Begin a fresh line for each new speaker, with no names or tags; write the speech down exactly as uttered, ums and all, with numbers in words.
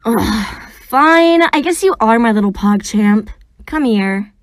Ugh, fine, I guess you are my little pogchamp. Come here.